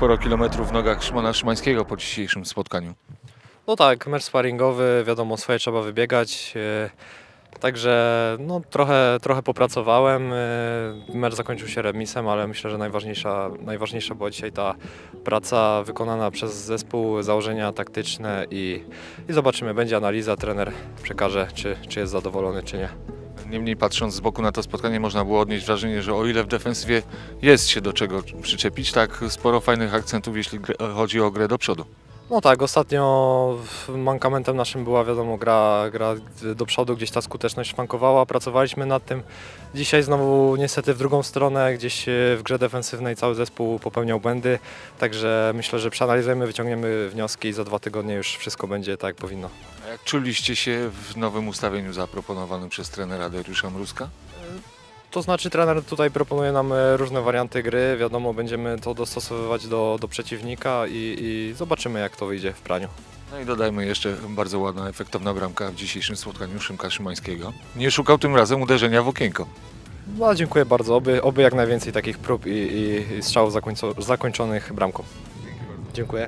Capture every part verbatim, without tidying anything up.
sporo kilometrów w nogach Szymona Szymańskiego po dzisiejszym spotkaniu. No tak, mecz sparingowy, wiadomo, swoje trzeba wybiegać. e, Także no, trochę, trochę popracowałem. e, Mecz zakończył się remisem, ale myślę, że najważniejsza, najważniejsza była dzisiaj ta praca wykonana przez zespół, założenia taktyczne i, i zobaczymy, będzie analiza, trener przekaże, czy, czy jest zadowolony, czy nie. Niemniej patrząc z boku na to spotkanie można było odnieść wrażenie, że o ile w defensywie jest się do czego przyczepić, tak sporo fajnych akcentów, jeśli chodzi o grę do przodu. No tak, ostatnio mankamentem naszym była, wiadomo, gra, gra do przodu, gdzieś ta skuteczność szwankowała, pracowaliśmy nad tym. Dzisiaj znowu niestety w drugą stronę, gdzieś w grze defensywnej cały zespół popełniał błędy, także myślę, że przeanalizujemy, wyciągniemy wnioski i za dwa tygodnie już wszystko będzie tak, jak powinno. A jak czuliście się w nowym ustawieniu zaproponowanym przez trenera Dariusza Mruzka? To znaczy trener tutaj proponuje nam e, różne warianty gry, wiadomo, będziemy to dostosowywać do, do przeciwnika i, i zobaczymy, jak to wyjdzie w praniu. No i dodajmy jeszcze bardzo ładna, efektowna bramka w dzisiejszym spotkaniu Szymka Szymańskiego. Nie szukał tym razem uderzenia w okienko. No, dziękuję bardzo, oby, oby jak najwięcej takich prób i, i, i strzałów zakońco, zakończonych bramką. Dziękuję.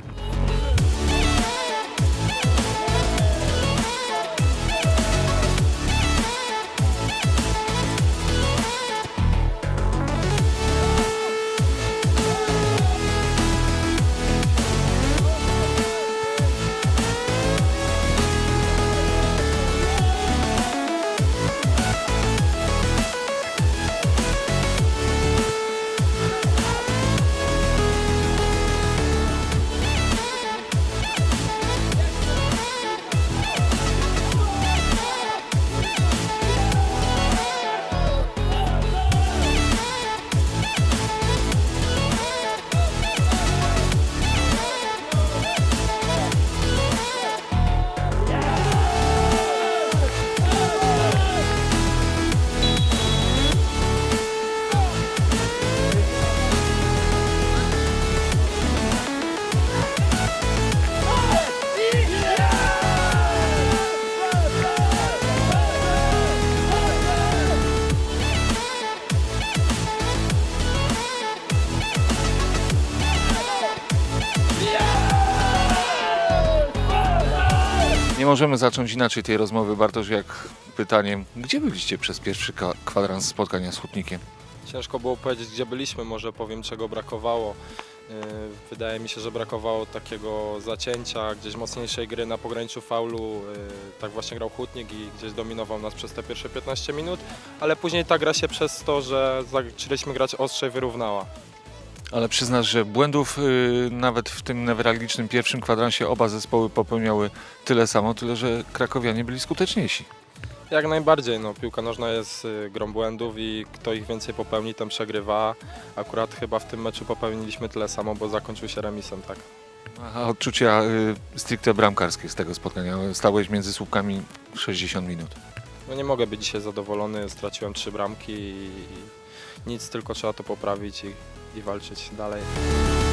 Nie możemy zacząć inaczej tej rozmowy, Bartosz, jak pytaniem, gdzie byliście przez pierwszy kwadrans spotkania z Hutnikiem? Ciężko było powiedzieć, gdzie byliśmy, może powiem, czego brakowało. Wydaje mi się, że brakowało takiego zacięcia, gdzieś mocniejszej gry na pograniczu faulu. Tak właśnie grał Hutnik i gdzieś dominował nas przez te pierwsze piętnaście minut, ale później ta gra się przez to, że zaczęliśmy grać ostrzej, wyrównała. Ale przyznasz, że błędów yy, nawet w tym newralgicznym pierwszym kwadransie oba zespoły popełniały tyle samo, tyle że krakowianie byli skuteczniejsi. Jak najbardziej, no, piłka nożna jest y, grą błędów i kto ich więcej popełni, ten przegrywa. Akurat chyba w tym meczu popełniliśmy tyle samo, bo zakończył się remisem, tak. A odczucia yy, stricte bramkarskie z tego spotkania? Stałeś między słupkami sześćdziesiąt minut. No, nie mogę być dzisiaj zadowolony, straciłem trzy bramki i, i nic, tylko trzeba to poprawić i, i walczyć dalej.